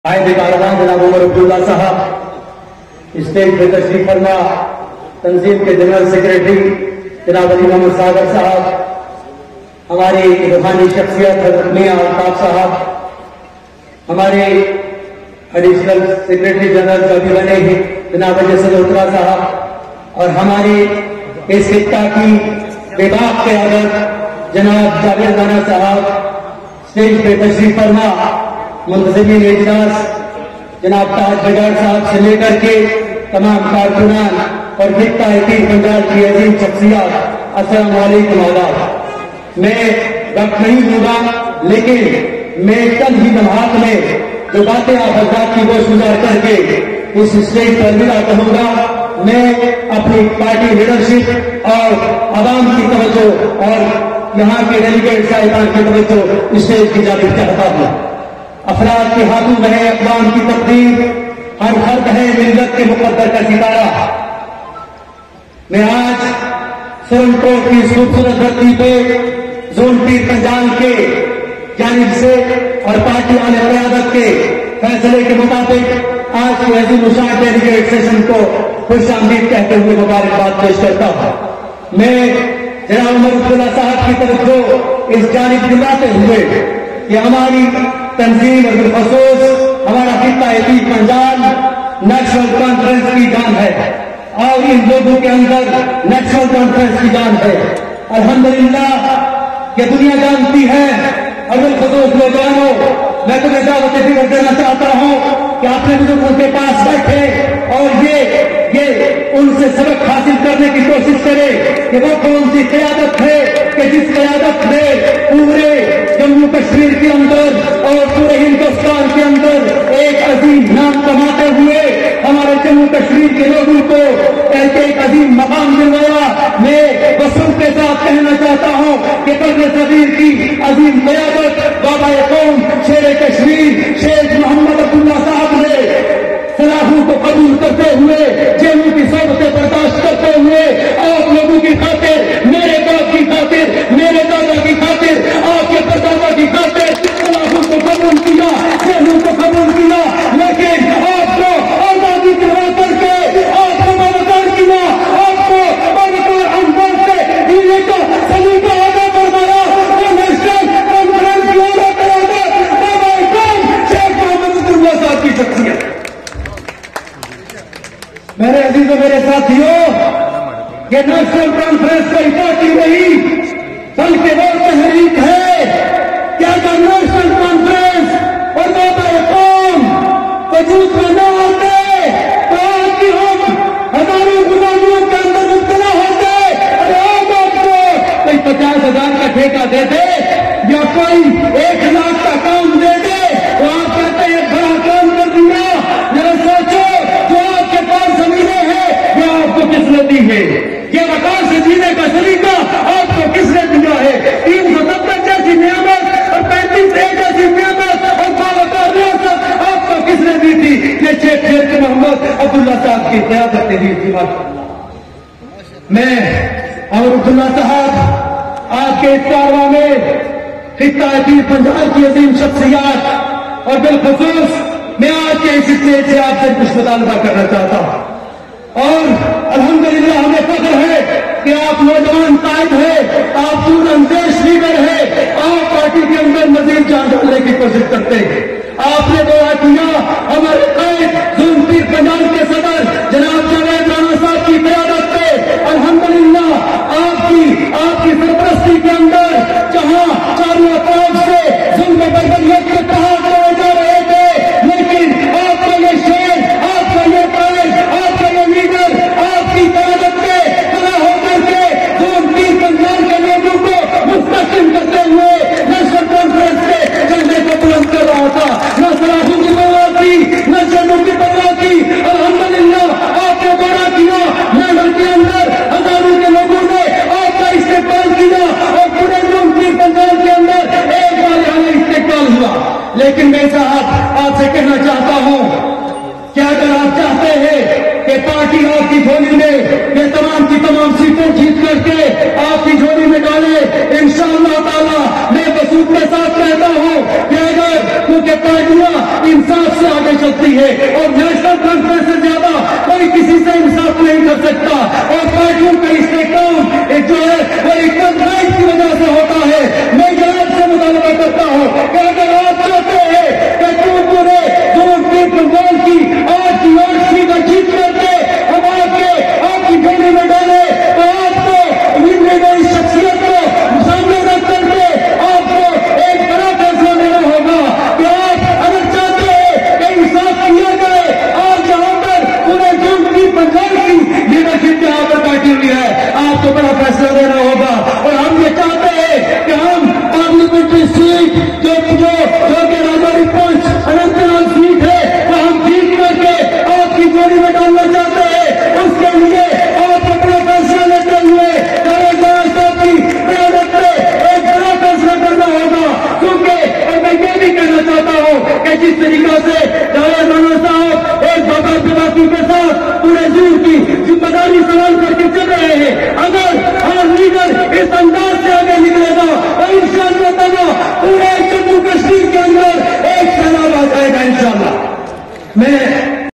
قائد کارواں جناب عمر عبداللہ صاحب، اسٹیج پہ تشریف فرما تنظیم کے جنرل سیکرٹری جناب علی محمد ساگر صاحب، ہماری روحانی شخصیت حضرت میاں الطاف صاحب، ہمارے ایڈیشنل سیکرٹری جنرل جو ابھی بنے ہیں جناب اجے سلوترا صاحب، اور ہماری اس خطہ کی بےباک قیادت جناب جاوید رانا صاحب، اسٹیج پہ تشریف فرما منتظمین اجلاس جناب تاج بجاڑ صاحب سے لے کر کے تمام کارکنان اور خطہ تین پنجاب کی عظیم شخصیات، السلام علیکم آداب۔ میں وقت نہیں دوں گا، لیکن میں چند ہی لمحات میں جو باتیں آپ حضرات کی گوش گزار کر کے اس اسٹیج پر ملا کہوں گا، میں اپنی پارٹی لیڈرشپ اور عوام کی توجہ اور یہاں کے ڈیلیگیٹ صاحبان کی توجہ اسٹیج کی جانب چاہتا ہوں۔ افراد کے ہاتھوں میں ہے اقوام کی تقدیر، ہر فرد ہے ملت کے مقدر کا ستارہ۔ میں آج سرن کوٹ کی اس خوبصورت دھرتی پہ زون پیر پنجال کے جانب سے اور پارٹی والے قیادت کے فیصلے کے مطابق آج کی عظیم الشان ڈیلیگیٹ سیشن کو خوش آمدید کہتے ہوئے مبارکباد پیش کرتا ہوں۔ میں جناب عمر عبداللہ صاحب کی طرف کو اس جانب دلاتے ہوئے کہ ہماری تنظیم اور بالخصوص ہمارا خطہ تین پنجاب نیشنل کانفرنس کی جان ہے، اور ان لوگوں کے اندر نیشنل کانفرنس کی جان ہے۔ الحمدللہ یہ دنیا جانتی ہے، اور بالخصوص نوجوانوں، میں تمہیں دعوت فکر دینا چاہتا ہوں کہ اپنے بزرگوں کے پاس بیٹھے اور یہ ان سے سبق حاصل کرنے کی کوشش کرے کہ وہ کون سی قیادت ہے کہ جس قیادت نے پورے جموں کشمیر کے اندر اور پورے ہندوستان کے اندر ایک عظیم نام کماتے ہوئے ہمارے جموں کشمیر کے لوگوں کو ایک عظیم مقام دلوایا۔ میں بسوں کے ساتھ کہنا چاہتا ہوں کہ قرن صغیر کی عظیم قیادت بابا قوم شیر کشمیر شیخ محمد عبداللہ صاحب نے سلاحوں کو قبول کرتے ہوئے، جیلوں کی صحبتیں برداشت کرتے ہوئے آپ لوگوں کی خاطر، میرے باپ کی خاطر، میرے دادا کی خاطر، آپ کے پردادا کی خاطر سلاحوں کو قبول کیا، جیلوں کو قبول کیا، لیکن آپ کو آزادی دلا کر کے آپ کو مددگار کیا، آپ کو مددگار انبار سے جینے کا سلیقہ ادا کروایا۔ نیشنل کانفرنس کی اعلیٰ قیادت بابا قوم شیخ محمد عبداللہ صاحب کی شخصیت۔ میرے عزیزوں، میرے ساتھیوں، یہ نیشنل کانفرنس کوئی پارٹی نہیں بلکہ وہ تحریک ہے۔ کیا اگر نیشنل کانفرنس اور بابا قوم وجود میں نہ آتے تو آج کی ہم ہزاروں غلامیوں کے اندر مبتلا ہوتے۔ ارے آج آپ کو کوئی 50,000 کا ٹھیکہ دے دے یا کوئی 1,00,000 کا کام دے دے، وہ آپ کہتے ہیں بڑا کام کر دیا۔ ذرا سوچو، جو آپ کے پاس زمینیں ہیں یہ آپ کو کس نے دی ہے؟ یہ وقار سے جینے کا سلیقہ آپ کو کس نے دیا ہے؟ 370 جیسی نعمت اور 35 جیسی نعمت اور باوقار ریاست آپ کو کس نے دی تھی؟ یہ شیخ محمد عبداللہ صاحب کی قیادت نے دی تھی۔ میں عمر عبداللہ صاحب آپ کے اس کارواں میں خطہ تین پنجاب کی عظیم شخصیات اور بالخصوص میں آج کے اس اسٹیج سے آپ سے کچھ مطالبہ کرنا چاہتا ہوں، اور الحمدللہ ہمیں فخر ہے کہ آپ نوجوان قائد ہیں، آپ پورا اندیش لیڈر ہیں، آپ پارٹی کے اندر مزید جان ڈالنے کی کوشش کرتے ہیں۔ آپ نے دعا کیا ہمارے قائد زون پیر پنجاب کے صدر جناب جاوید رانا صاحب کی قیادت پہ الحمدللہ آپ کی سرپرستی کے اندر جہاں چاروں اطراف سے ظلم بربریت کے پہاڑ توڑے جا رہے تھے، لیکن آپ کا یہ شیر، آپ کا یہ قائد، آپ کا یہ لیڈر آپ کی قیادت پہ کھڑا ہو کر کے زون پیر پنجاب کے لوگوں کو مستحکم کرتے ہوئے نیشنل کانفرنس کے جھنڈے کو بلند کر رہا تھا۔ نہ سلاحوں کی پرواہ کی، نہ جنوں کی پرواہ کی، الحمدللہ آپ نے بڑا کیا۔ میدان کے اندر ہزاروں کے لوگوں نے آپ کا استقبال کیا اور پورے زون پیر پنجاب کے اندر ایک بار یہاں استقبال ہوا۔ لیکن میں صاحب آپ سے کہنا چاہتا ہوں کہ اگر آپ چاہتے ہیں کہ پارٹی آپ کی جھولی میں یہ تمام کی تمام سیٹیں جیت کر کے آپ کی جھولی میں ڈالے، انشاءاللہ تعالی میں وسوخ کے ساتھ کہتا ہوں کہ اگر क्योंकि पार्टियां इंसाफ से आगे चलती है और नेशनल कॉन्फ्रेंस से ज्यादा कोई किसी से इंसाफ नहीं कर सकता। और पार्टियों का इस्तेमाल जो है वो इकट्ठाई की वजह से होता है। मैं आपसे मुतालबा करता हूं कि अगर आप चाहते हैं कि पूरे फुटबॉल की आज यूनिवर्सिटी का जीत करके हम आपकी झोली में डाले तो आपको मिलने गई शख्सियत को सामने रख करके आपको एक बड़ा फैसला लेना होगा कि आप अगर चाहते हैं कि इंसाफ किया जाए, आज जहां पर पूरे जून की पंजाब की लीडरशिप जहां पर बैठी हुई है, आपको बड़ा फैसला लेना होगा। और हम ये चाहते हैं कि हम पार्लियामेंट्री सीट जो कि राजौरी पंच अनंतनाग सीट है वो हम जीत करके आपकी जोड़ी में डालना चाहते हैं। उसके लिए आप अपना फैसला लेते हुए साहब की प्रेरणा में एक बड़ा फैसला करना होगा। क्योंकि मैं ये भी कहना चाहता हूँ कि जिस तरीका से जावेद साहब एक बाकी के साथ पूरे जून की जिम्मेदारी सवाल करके चल रहे हैं, अगर हर लीडर इस अंदाज से आगे निकलेगा तो इंशाअल्लाह ताला पूरे जम्मू कश्मीर के अंदर एक सैलाब आ जाएगा इंशाअल्लाह। मैं